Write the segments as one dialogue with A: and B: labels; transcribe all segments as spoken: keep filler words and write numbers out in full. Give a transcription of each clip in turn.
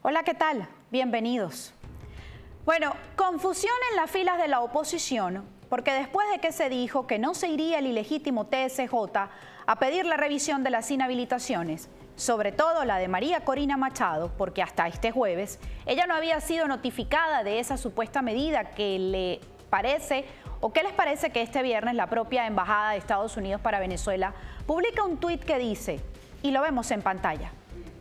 A: Hola, ¿qué tal? Bienvenidos. Bueno, confusión en las filas de la oposición, porque después de que se dijo que no se iría el ilegítimo T S J a pedir la revisión de las inhabilitaciones, sobre todo la de María Corina Machado, porque hasta este jueves ella no había sido notificada de esa supuesta medida que le parece, o qué les parece que este viernes la propia Embajada de Estados Unidos para Venezuela publica un tuit que dice, y lo vemos en pantalla.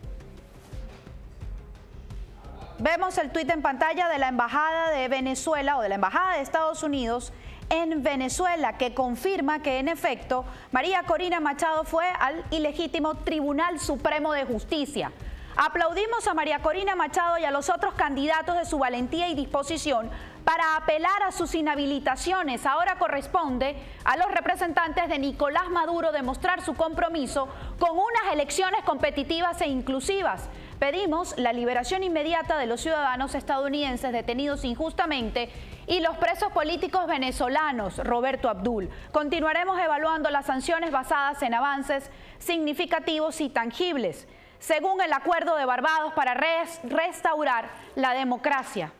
A: Vemos el tuit en pantalla de la Embajada de Venezuela o de la Embajada de Estados Unidos en Venezuela, que confirma que en efecto María Corina Machado fue al ilegítimo Tribunal Supremo de Justicia. Aplaudimos a María Corina Machado y a los otros candidatos de su valentía y disposición para apelar a sus inhabilitaciones. Ahora corresponde a los representantes de Nicolás Maduro demostrar su compromiso con unas elecciones competitivas e inclusivas. Pedimos la liberación inmediata de los ciudadanos estadounidenses detenidos injustamente y los presos políticos venezolanos, Roberto Abdul. Continuaremos evaluando las sanciones basadas en avances significativos y tangibles, según el Acuerdo de Barbados para res- restaurar la democracia.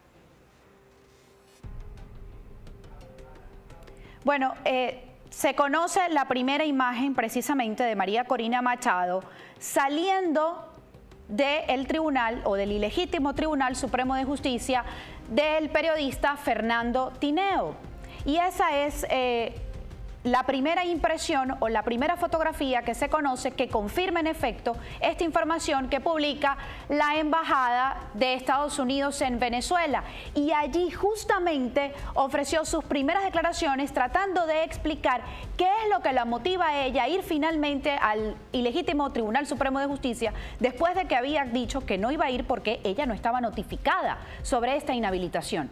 A: Bueno, eh, se conoce la primera imagen precisamente de María Corina Machado saliendo del tribunal o del ilegítimo Tribunal Supremo de Justicia del periodista Fernando Tineo. Y esa es eh, la primera impresión o la primera fotografía que se conoce que confirma en efecto esta información que publica la Embajada de Estados Unidos en Venezuela. Y allí justamente ofreció sus primeras declaraciones tratando de explicar qué es lo que la motiva a ella a ir finalmente al ilegítimo Tribunal Supremo de Justicia después de que había dicho que no iba a ir porque ella no estaba notificada sobre esta inhabilitación.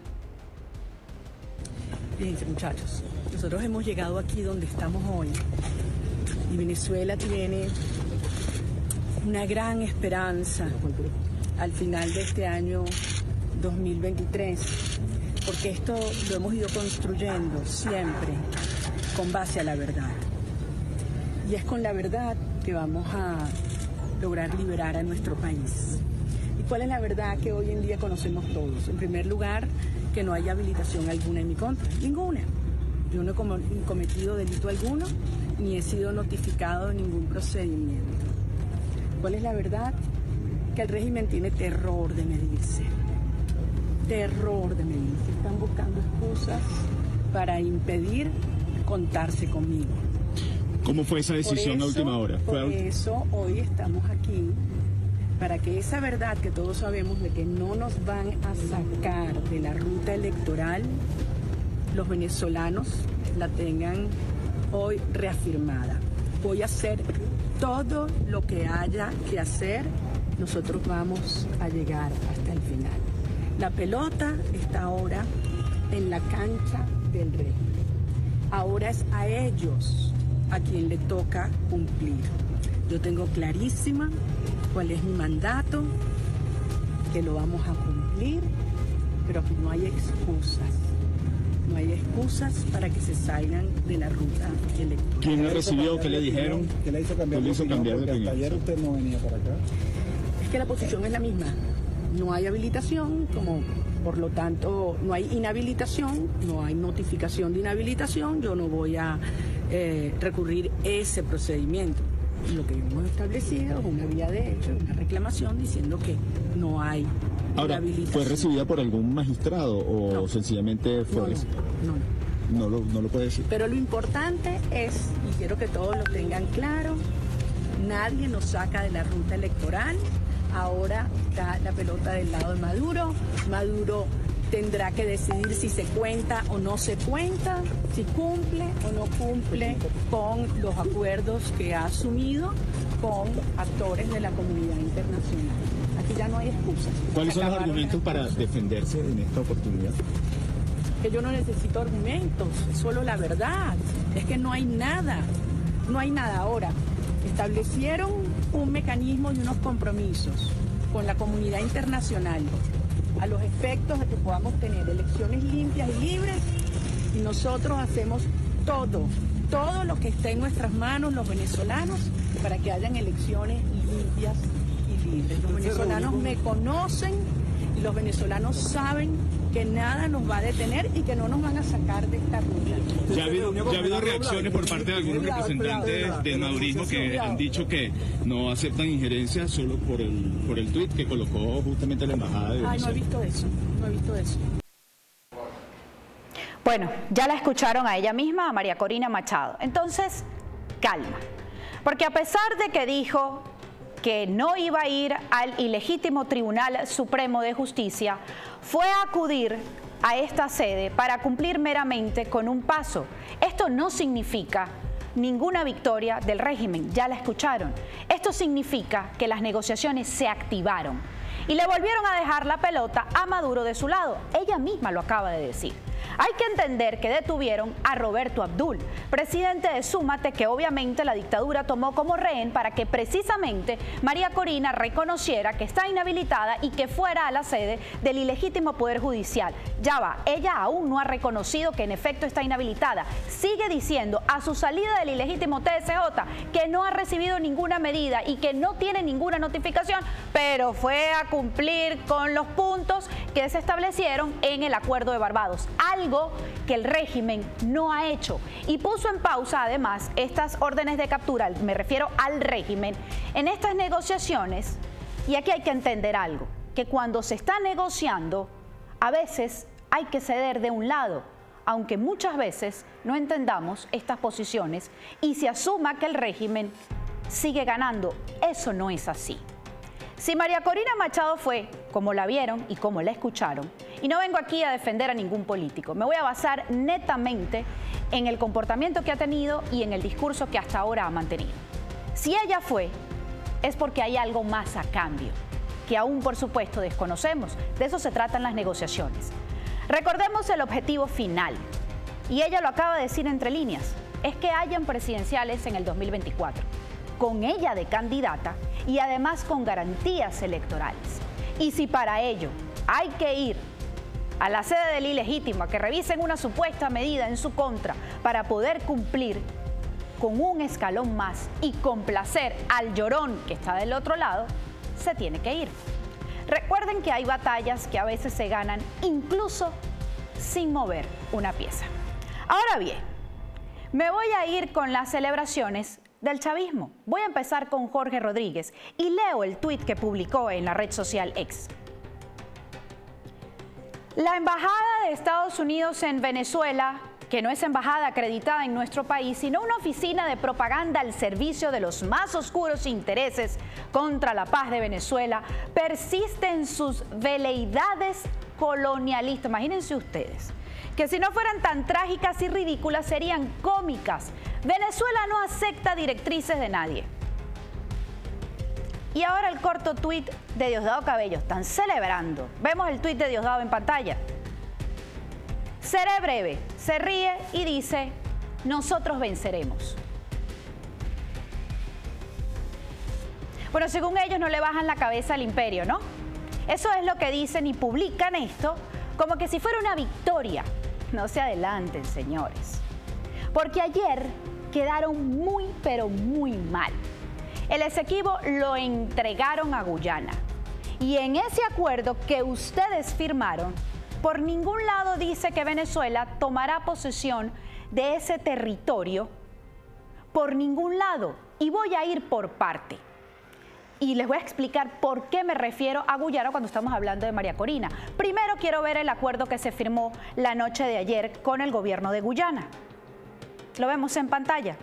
B: Fíjense, muchachos, nosotros hemos llegado aquí donde estamos hoy y Venezuela tiene una gran esperanza al final de este año dos mil veintitrés, porque esto lo hemos ido construyendo siempre con base a la verdad. Y es con la verdad que vamos a lograr liberar a nuestro país. ¿Y cuál es la verdad que hoy en día conocemos todos? En primer lugar, que no hay habilitación alguna en mi contra, ninguna. Yo no he cometido delito alguno, ni he sido notificado de ningún procedimiento. ¿Cuál es la verdad? Que el régimen tiene terror de medirse, terror de medirse. Están buscando excusas para impedir contarse conmigo.
C: ¿Cómo fue esa decisión a última hora?
B: Por eso hoy estamos aquí, para que esa verdad que todos sabemos de que no nos van a sacar de la ruta electoral, los venezolanos la tengan hoy reafirmada. Voy a hacer todo lo que haya que hacer, nosotros vamos a llegar hasta el final. La pelota está ahora en la cancha del régimen. Ahora es a ellos a quien le toca cumplir. Yo tengo clarísima cuál es mi mandato, que lo vamos a cumplir, pero que no hay excusas. No hay excusas para que se salgan de la ruta electoral.
C: ¿Quién le recibió? ¿Qué le dijeron?
D: ¿Qué le hizo cambiar,
C: ¿Qué le hizo cambiar de opinión?
D: Ayer usted no venía para acá.
B: Es que la posición es la misma. No hay habilitación, como por lo tanto no hay inhabilitación, no hay notificación de inhabilitación. Yo no voy a eh, recurrir ese procedimiento. Lo que hemos establecido es una vía de hecho, una reclamación diciendo que no hay
C: Ahora, ¿fue recibida por algún magistrado o
B: no.
C: sencillamente fue
B: No, no, no, no.
C: no, lo, no lo puede decir?
B: Pero lo importante es, y quiero que todos lo tengan claro, nadie nos saca de la ruta electoral. Ahora está la pelota del lado de Maduro. Maduro tendrá que decidir si se cuenta o no se cuenta, si cumple o no cumple con los acuerdos que ha asumido con actores de la comunidad internacional. Aquí ya no hay excusas.
C: ¿Cuáles son los
B: Acabaron
C: argumentos
B: las
C: para
B: excusas.
C: defenderse en esta oportunidad?
B: Que yo no necesito argumentos, es solo la verdad. Es que no hay nada, no hay nada ahora. Establecieron un mecanismo y unos compromisos con la comunidad internacional a los efectos de que podamos tener elecciones limpias y libres, y nosotros hacemos todo, todo lo que esté en nuestras manos los venezolanos para que hayan elecciones limpias y libres. Los venezolanos me conocen y los venezolanos saben que nada nos va a detener y que no nos van a sacar de esta ruta.
D: Ya ha habido, ya ha habido reacciones por parte de algunos representantes del madurismo que han dicho que no aceptan injerencia solo por el, por el tuit que colocó justamente la embajada de Venezuela.
B: Ay, no he visto eso, no he visto eso.
A: Bueno, ya la escucharon a ella misma, a María Corina Machado. Entonces, calma. Porque a pesar de que dijo que no iba a ir al ilegítimo Tribunal Supremo de Justicia, fue a acudir a esta sede para cumplir meramente con un paso. Esto no significa ninguna victoria del régimen, ya la escucharon. Esto significa que las negociaciones se activaron y le volvieron a dejar la pelota a Maduro de su lado. Ella misma lo acaba de decir. Hay que entender que detuvieron a Roberto Abdul, presidente de Súmate, que obviamente la dictadura tomó como rehén para que precisamente María Corina reconociera que está inhabilitada y que fuera a la sede del ilegítimo Poder Judicial. Ya va, ella aún no ha reconocido que en efecto está inhabilitada. Sigue diciendo a su salida del ilegítimo T S J que no ha recibido ninguna medida y que no tiene ninguna notificación, pero fue a cumplir con los puntos que se establecieron en el Acuerdo de Barbados. Algo que el régimen no ha hecho y puso en pausa además estas órdenes de captura, me refiero al régimen, en estas negociaciones. Y aquí hay que entender algo, que cuando se está negociando a veces hay que ceder de un lado, aunque muchas veces no entendamos estas posiciones y se asuma que el régimen sigue ganando. Eso no es así. Si María Corina Machado fue, como la vieron y como la escucharon, y no vengo aquí a defender a ningún político, me voy a basar netamente en el comportamiento que ha tenido y en el discurso que hasta ahora ha mantenido. Si ella fue, es porque hay algo más a cambio, que aún por supuesto desconocemos. De eso se tratan las negociaciones. Recordemos el objetivo final, y ella lo acaba de decir entre líneas, es que hayan presidenciales en el dos mil veinticuatro. Con ella de candidata y además con garantías electorales. Y si para ello hay que ir a la sede del ilegítimo a que revisen una supuesta medida en su contra para poder cumplir con un escalón más y complacer al llorón que está del otro lado, se tiene que ir. Recuerden que hay batallas que a veces se ganan incluso sin mover una pieza. Ahora bien, me voy a ir con las celebraciones del chavismo. Voy a empezar con Jorge Rodríguez y leo el tuit que publicó en la red social X. La embajada de Estados Unidos en Venezuela, que no es embajada acreditada en nuestro país, sino una oficina de propaganda al servicio de los más oscuros intereses contra la paz de Venezuela, persiste en sus veleidades colonialistas. Imagínense ustedes que si no fueran tan trágicas y ridículas, serían cómicas. Venezuela no acepta directrices de nadie. Y ahora el corto tuit de Diosdado Cabello. Están celebrando. Vemos el tuit de Diosdado en pantalla. Seré breve. Se ríe y dice, nosotros venceremos. Bueno, según ellos no le bajan la cabeza al imperio, ¿no? Eso es lo que dicen y publican esto como que si fuera una victoria. No se adelanten, señores. Porque ayer quedaron muy, pero muy mal. El Esequibo lo entregaron a Guyana. Y en ese acuerdo que ustedes firmaron, por ningún lado dice que Venezuela tomará posesión de ese territorio. Por ningún lado. Y voy a ir por parte. Y les voy a explicar por qué me refiero a Guyana cuando estamos hablando de María Corina. Primero quiero ver el acuerdo que se firmó la noche de ayer con el gobierno de Guyana. Lo vemos en pantalla.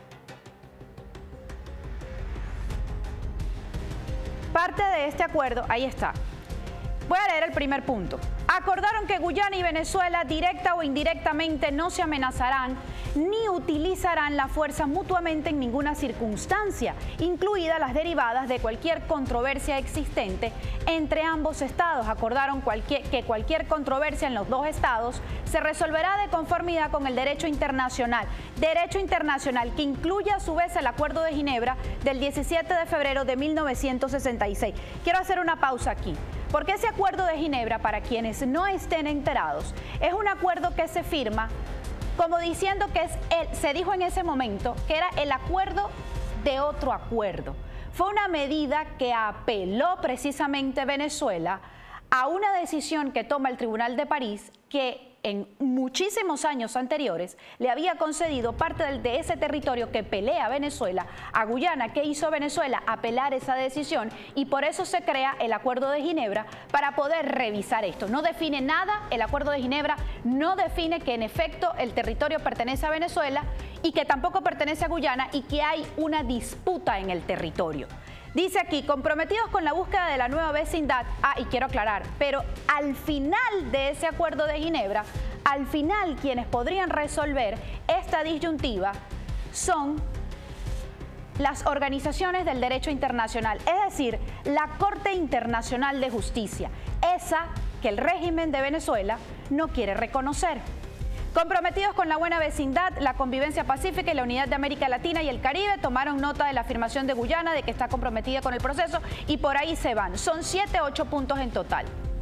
A: Parte de este acuerdo, ahí está. Voy a leer el primer punto. Acordaron que Guyana y Venezuela, directa o indirectamente, no se amenazarán ni utilizarán la fuerza mutuamente en ninguna circunstancia, incluidas las derivadas de cualquier controversia existente entre ambos estados. Acordaron cualquier, que cualquier controversia en los dos estados se resolverá de conformidad con el derecho internacional. Derecho internacional que incluye a su vez el Acuerdo de Ginebra del diecisiete de febrero de mil novecientos sesenta y seis. Quiero hacer una pausa aquí. Porque ese Acuerdo de Ginebra, para quienes no estén enterados, es un acuerdo que se firma como diciendo que es el, se dijo en ese momento que era el acuerdo de otro acuerdo. fue una medida que apeló precisamente Venezuela a una decisión que toma el Tribunal de París que en muchísimos años anteriores le había concedido parte de ese territorio que pelea Venezuela a Guyana. ¿Qué hizo Venezuela? Apelar esa decisión, y por eso se crea el Acuerdo de Ginebra para poder revisar esto. No define nada, el Acuerdo de Ginebra no define que en efecto el territorio pertenece a Venezuela y que tampoco pertenece a Guyana y que hay una disputa en el territorio. Dice aquí, comprometidos con la búsqueda de la nueva vecindad. Ah, y quiero aclarar, pero al final de ese Acuerdo de Ginebra, al final quienes podrían resolver esta disyuntiva son las organizaciones del derecho internacional, es decir, la Corte Internacional de Justicia, esa que el régimen de Venezuela no quiere reconocer. Comprometidos con la buena vecindad, la convivencia pacífica y la unidad de América Latina y el Caribe, tomaron nota de la afirmación de Guyana de que está comprometida con el proceso y por ahí se van. Son siete, ocho puntos en total.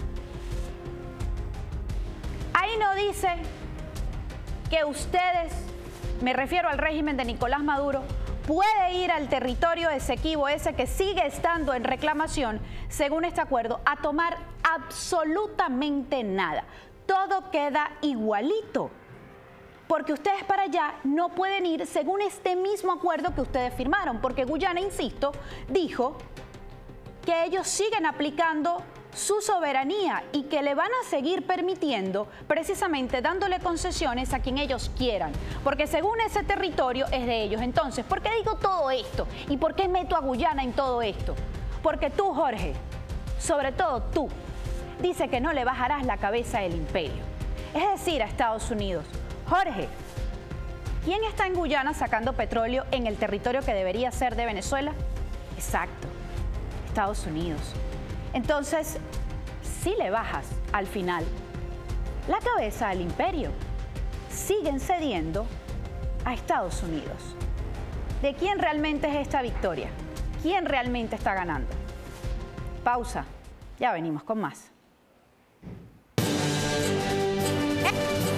A: Ahí no dice que ustedes, me refiero al régimen de Nicolás Maduro, puede ir al territorio Esequibo, ese que sigue estando en reclamación, según este acuerdo, a tomar absolutamente nada. Todo queda igualito, porque ustedes para allá no pueden ir según este mismo acuerdo que ustedes firmaron, porque Guyana, insisto, dijo que ellos siguen aplicando su soberanía y que le van a seguir permitiendo, precisamente dándole concesiones a quien ellos quieran, porque según ese territorio es de ellos. Entonces, ¿por qué digo todo esto? ¿Y por qué meto a Guyana en todo esto? Porque tú, Jorge, sobre todo tú, dice que no le bajarás la cabeza al imperio, es decir, a Estados Unidos. Jorge, ¿quién está en Guyana sacando petróleo en el territorio que debería ser de Venezuela? Exacto, Estados Unidos. Entonces, si le bajas al final la cabeza al imperio, siguen cediendo a Estados Unidos. ¿De quién realmente es esta victoria? ¿Quién realmente está ganando? Pausa, ya venimos con más.